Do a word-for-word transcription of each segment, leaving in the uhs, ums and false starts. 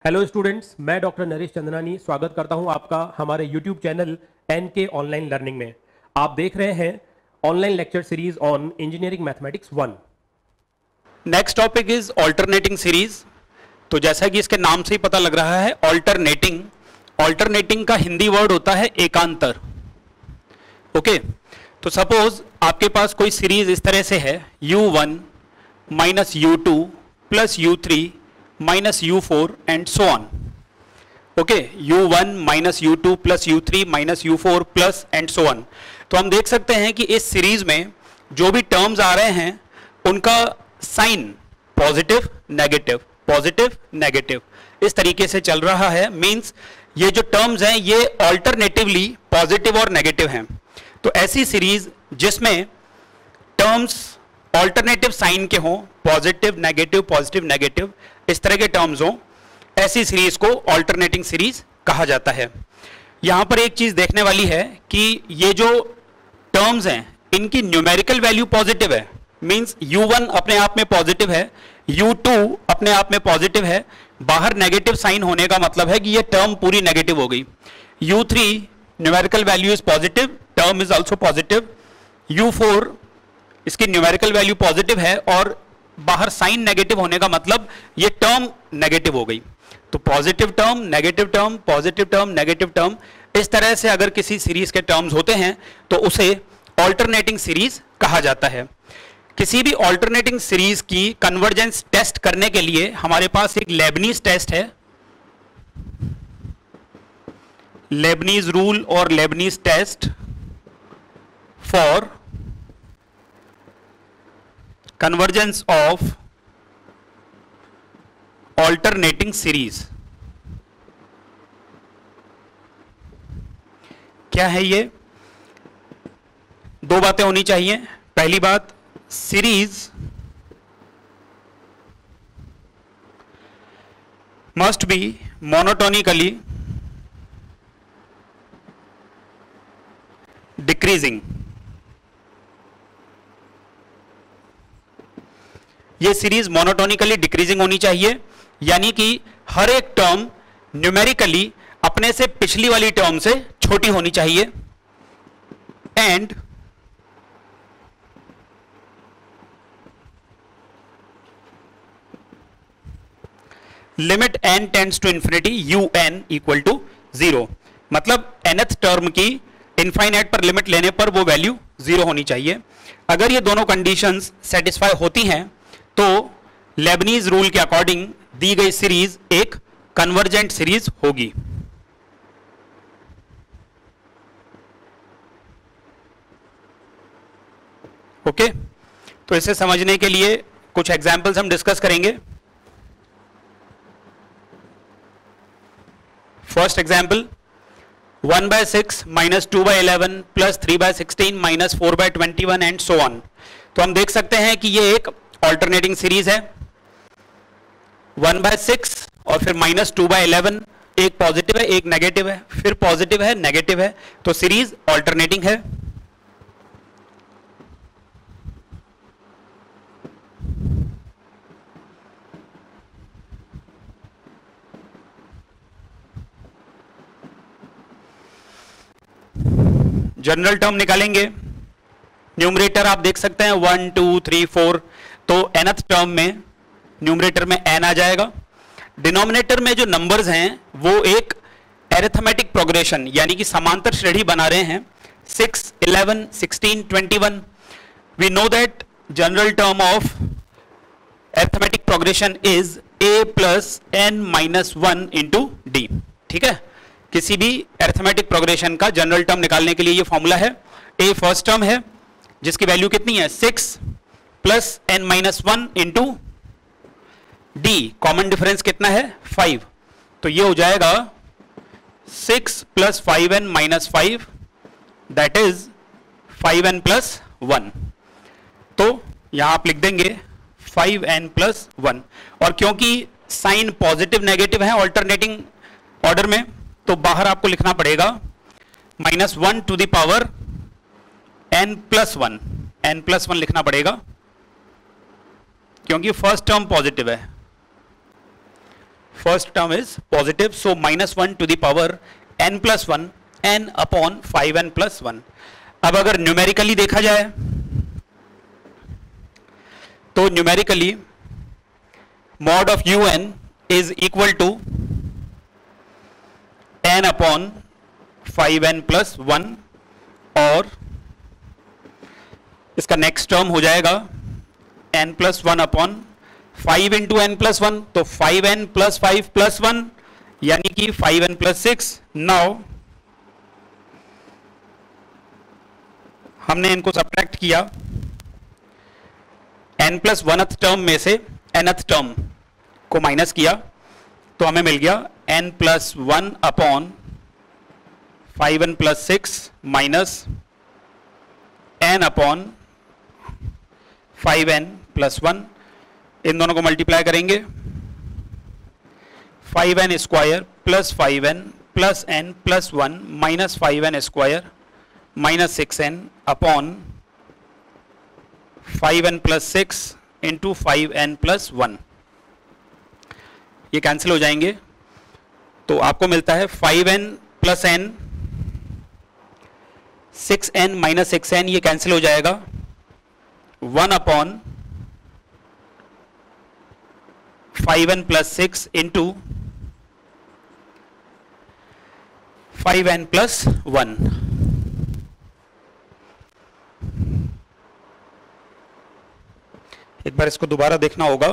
Hello students, मैं doctor Naresh Chandnani स्वागत करता हूं आपका हमारे YouTube channel N K online learning में। आप देख रहे हैं online lecture series on engineering mathematics one. Next topic is alternating series. तो जैसा कि इसके नाम से ही पता लग रहा है, ऑल्टरनेटिंग ऑल्टरनेटिंग का हिंदी वर्ड होता है एकांतर। ओके, तो सपोज आपके पास कोई सीरीज इस तरह से है U one minus U two plus U three minus U four and so on. Okay, U one minus U two plus U three minus U four plus and so on. तो हम देख सकते हैं कि इस सीरीज में जो भी टर्म्स आ रहे हैं उनका sign positive negative positive negative इस तरीके से चल रहा है। मींस ये जो टर्म्स हैं ये ऑल्टरनेटिवली पॉजिटिव और नेगेटिव हैं। तो ऐसी सीरीज जिसमें टर्म्स ऑल्टरनेटिव साइन के हों, पॉजिटिव नेगेटिव पॉजिटिव नेगेटिव इस तरह के टर्म्स हों, ऐसी सीरीज को ऑल्टरनेटिंग सीरीज कहा जाता है। यहां पर एक चीज देखने वाली है कि ये जो टर्म्स हैं इनकी न्यूमेरिकल वैल्यू पॉजिटिव है। मींस यू वन अपने आप में पॉजिटिव है, यू टू अपने आप में पॉजिटिव है, बाहर नेगेटिव साइन होने का मतलब है कि ये टर्म पूरी नेगेटिव हो गई। U three numerical value is positive, term is also positive. U four इसकी न्यूमेरिकल वैल्यू पॉजिटिव है और बाहर साइन नेगेटिव होने का मतलब ये टर्म नेगेटिव हो गई। तो positive term negative term positive term negative term इस तरह से अगर किसी सीरीज के टर्म्स होते हैं तो उसे ऑल्टरनेटिंग सीरीज कहा जाता है। किसी भी ऑल्टरनेटिंग सीरीज की कन्वर्जेंस टेस्ट करने के लिए हमारे पास एक लेबनीज टेस्ट है, लेबनीज रूल और Leibniz test for convergence of alternating series. क्या है ये? दो बातें होनी चाहिए। पहली बात, series must be monotonically decreasing. ये सीरीज मोनोटोनिकली डिक्रीजिंग होनी चाहिए, यानी कि हर एक टर्म न्यूमेरिकली अपने से पिछली वाली टर्म से छोटी होनी चाहिए। And limit n tends to infinity you N equal to zero. मतलब nth टर्म की इनफाइनाइट पर लिमिट लेने पर वो वैल्यू जीरो होनी चाहिए। अगर ये दोनों कंडीशंस सेटिस्फाई होती हैं तो लेबनीज रूल के अकॉर्डिंग दी गई सीरीज एक कन्वर्जेंट सीरीज होगी। ओके, तो इसे समझने के लिए कुछ एग्जांपल्स हम डिस्कस करेंगे। First example, one by six minus two by eleven plus three by sixteen minus four by twenty one and so on. तो हम देख सकते हैं कि ये एक ऑल्टरनेटिंग सीरीज है। वन बाय सिक्स और फिर माइनस टू बाय इलेवन, एक पॉजिटिव है एक नेगेटिव है, फिर पॉजिटिव है नेगेटिव है, तो सीरीज ऑल्टरनेटिंग है। जनरल टर्म निकालेंगे। न्यूमरेटर आप देख सकते हैं वन टू थ्री फोर, तो nth टर्म में न्यूमरेटर में n आ जाएगा। डिनोमिनेटर में जो नंबर्स हैं वो एक एरिथमेटिक प्रोग्रेशन यानी कि समांतर श्रेणी बना रहे हैं, six eleven sixteen twenty one. We know that general term of arithmetic progression is a plus n minus one into d. ठीक है, किसी भी एरिथमेटिक प्रोग्रेशन का जनरल टर्म निकालने के लिए ये फॉर्मूला है। a फर्स्ट टर्म है जिसकी वैल्यू कितनी है, six plus n minus one into d, common difference कितना है, फाइव। तो ये हो जाएगा six plus five n minus five, that is five n plus one. तो यहां आप लिख देंगे फाइव एन प्लस वन। और क्योंकि साइन पॉजिटिव नेगेटिव है ऑल्टरनेटिंग ऑर्डर में, तो बाहर आपको लिखना पड़ेगा minus one to the power n plus one, n plus one लिखना पड़ेगा क्योंकि फर्स्ट टर्म पॉजिटिव है। First term is positive, so minus one to the power n plus one n upon five n plus one. अब अगर numerically देखा जाए तो numerically mod of u n is equal to n upon five n plus one, और इसका next term हो जाएगा n plus one upon five into n plus one, तो five n plus five plus one यानी कि five n plus six. Now हमने इनको subtract किया, एन प्लस वनथ टर्म में से एनथ टर्म को माइनस किया, तो हमें मिल गया n plus one upon five n plus six minus n upon five n plus one. इन दोनों को मल्टीप्लाई करेंगे, five n square plus five n plus n plus one minus five n square minus six n upon five n plus six into five n plus one. ये cancel हो जाएंगे, तो आपको मिलता है five n plus n, six n minus six n, ये cancel हो जाएगा, one upon five n plus six into five n plus one. एक बार इसको दोबारा देखना होगा,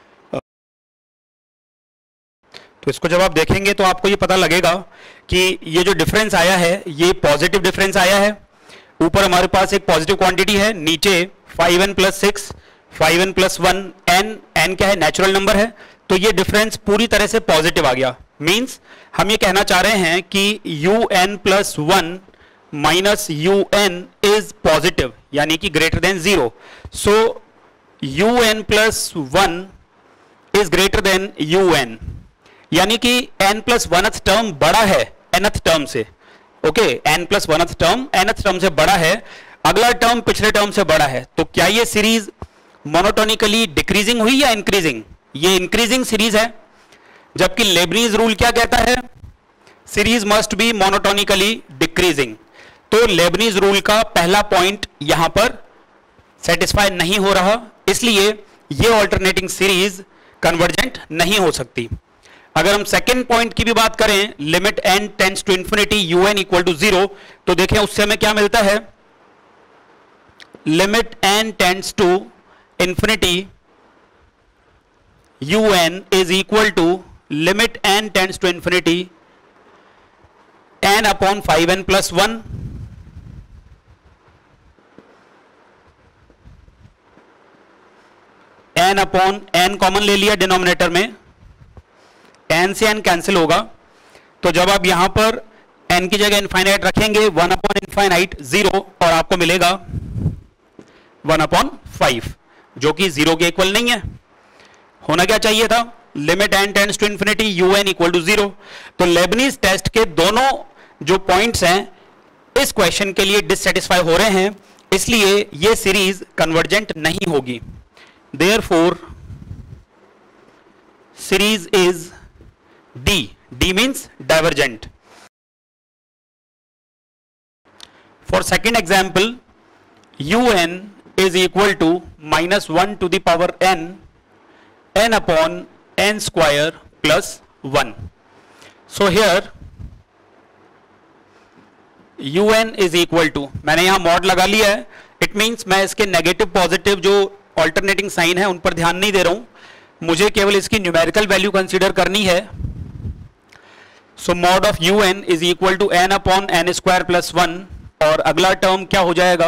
तो इसको जब आप देखेंगे तो आपको ये पता लगेगा कि ये जो डिफरेंस आया है ये पॉजिटिव डिफरेंस आया है। ऊपर हमारे पास एक पॉजिटिव क्वांटिटी है, नीचे five n plus six, five n plus one, n n क्या है, नेचुरल नंबर है, तो ये डिफरेंस पूरी तरह से पॉजिटिव आ गया। मींस हम ये कहना चाह रहे हैं कि u n plus one minus u n is positive, यानी कि greater than zero. So u n plus one is greater than u n, यानी कि एन प्लस वनथ टर्म बड़ा है एनथ टर्म से। Okay, n plus oneth term nth term से बड़ा है, अगला टर्म पिछले टर्म से बड़ा है। तो क्या ये सीरीज मोनोटोनिकली डिक्रीजिंग हुई या इंक्रीजिंग? ये इंक्रीजिंग सीरीज है, जबकि लेबनीज रूल क्या कहता है, series must be monotonically decreasing. तो लेबनीज रूल का पहला पॉइंट यहां पर सेटिस्फाई नहीं हो रहा, इसलिए ये ऑल्टरनेटिंग सीरीज कन्वर्जेंट नहीं हो सकती। अगर हम सेकेंड पॉइंट की भी बात करें, limit n tends to infinity you N equal to zero, तो देखें उससे हमें क्या मिलता है, limit n tends to infinity you n is equal to limit n tends to infinity n upon five n plus one n upon n common ले लिया denominator में, एन से एन कैंसिल होगा, तो जब आप यहां पर एन की जगह इनफाइनाइट रखेंगे, वन अपॉन इनफाइनाइट जीरो, और आपको मिलेगा वन अपॉन फाइव, जो कि जीरो के इक्वल नहीं है। होना क्या चाहिए था, limit n tends to infinity you N equal to zero. तो लेबनीज टेस्ट के दोनों जो पॉइंट्स हैं इस क्वेश्चन के लिए डिससेटिस्फाई हो रहे हैं, इसलिए ये सीरीज कन्वर्जेंट नहीं होगी। Therefore series is D. D means divergent. For second example, un is equal to minus one to the power n, n upon n square plus one. So here un is equal to, मैंने यहां mod लगा लिया है, it means मैं इसके negative positive जो alternating sign है उन पर ध्यान नहीं दे रहा हूं, मुझे केवल इसकी न्यूमेरिकल वैल्यू कंसीडर करनी है। So mod of u n is equal to n upon n square plus one, और अगला टर्म क्या हो जाएगा,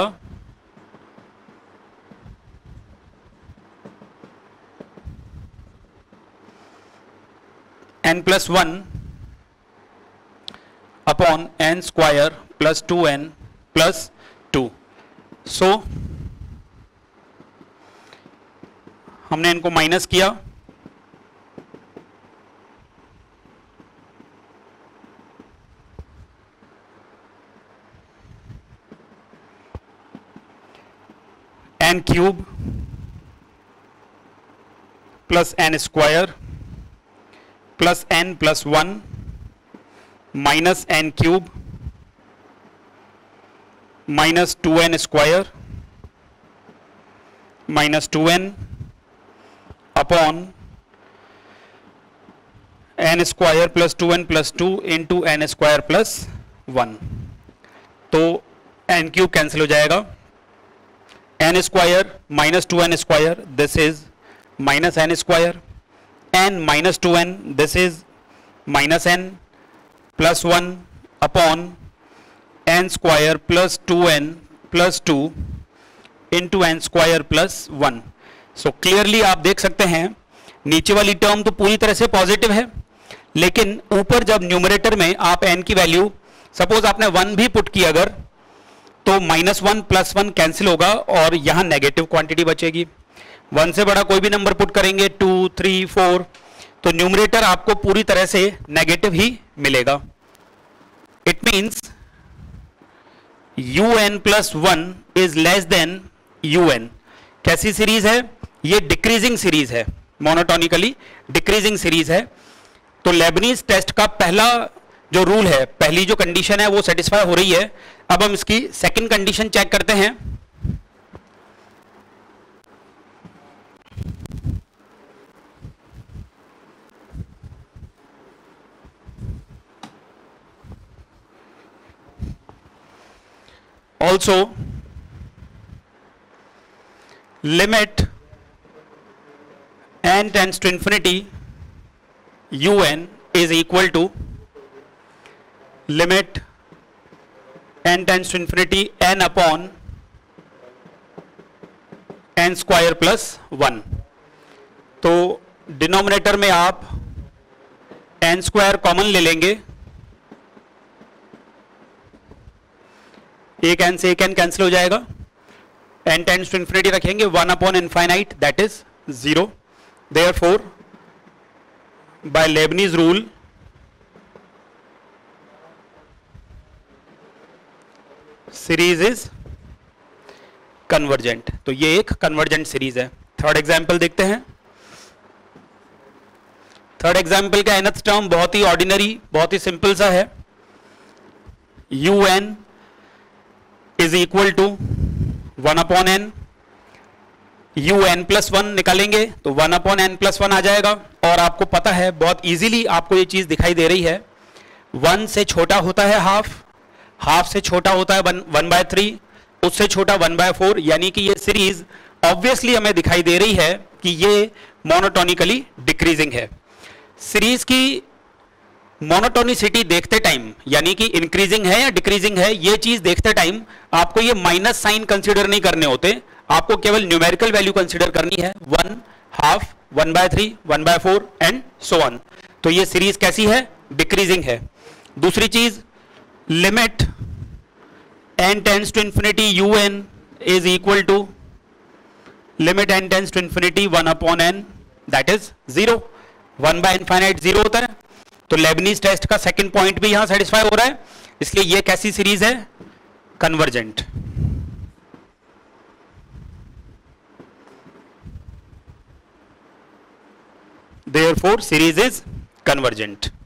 n plus one upon n square plus two n plus two. So हमने इनको माइनस किया, n cube plus n square plus n plus one minus n cube minus two n square minus two n upon n square plus two n plus two into n square plus one. तो n cube cancel हो जाएगा, n square minus two n square this is minus n square, n minus two n this is minus n plus one upon n square plus two n plus two into n square plus one. So clearly आप देख सकते हैं नीचे वाली term तो पूरी तरह से पॉजिटिव है, लेकिन ऊपर जब न्यूमरेटर में आप n की वैल्यू सपोज आपने वन भी पुट की अगर, तो minus one plus one cancel होगा और यहां नेगेटिव क्वांटिटी बचेगी। वन से बड़ा कोई भी नंबर पुट करेंगे टू थ्री फोर, तो न्यूमरेटर आपको पूरी तरह से नेगेटिव ही मिलेगा। It means u n plus one is less than u n. कैसी सीरीज है ये? डिक्रीजिंग सीरीज है, मोनोटोनिकली डिक्रीजिंग सीरीज है। तो लेबनीज टेस्ट का पहला जो रूल है, पहली जो कंडीशन है वो सेटिस्फाई हो रही है। अब हम इसकी सेकंड कंडीशन चेक करते हैं। Also limit n tends to infinity un is equal to limit n tends to infinity n upon n square plus one. तो डिनोमिनेटर में आप n स्क्वायर कॉमन ले लेंगे, एक एन से एक एन कैंसिल हो जाएगा, एन टेंड्स टू इंफिनिटी रखेंगे, one upon infinite that is zero. Therefore by Leibniz rule series is convergent. तो ये एक कन्वर्जेंट सीरीज है। थर्ड एग्जाम्पल देखते हैं। थर्ड एग्जाम्पल का nth टर्म बहुत ही ऑर्डिनरी, बहुत ही सिंपल सा है। U n is equal to one upon n, u n plus one निकालेंगे तो one upon n plus one आ जाएगा। और आपको पता है बहुत इजीली आपको ये चीज दिखाई दे रही है, वन से छोटा होता है हाफ, हाफ से छोटा होता है वन वन बाय थ्री, उससे छोटा वन बाय फोर। यानी कि ये सीरीज ऑब्वियसली हमें दिखाई दे रही है कि ये मोनोटोनिकली डिक्रीजिंग है। सीरीज की मोनोटोनिसिटी देखते टाइम, यानी कि इंक्रीजिंग है या डिक्रीजिंग है, ये चीज देखते टाइम आपको ये माइनस साइन कंसीडर नहीं करने होते, आपको केवल न्यूमेरिकल वैल्यू कंसीडर करनी है, one, half, one by three, one by four and so on. तो ये सीरीज कैसी है? डिक्रीजिंग है। दूसरी चीज, limit n tends to infinity you n is equal to limit n tends to infinity one upon n that is zero. One by infinite zero होता है। तो लेबनीज टेस्ट का सेकंड पॉइंट भी यहां सेटिस्फाई हो रहा है, इसलिए ये कैसी सीरीज है? Convergent. Therefore series is convergent.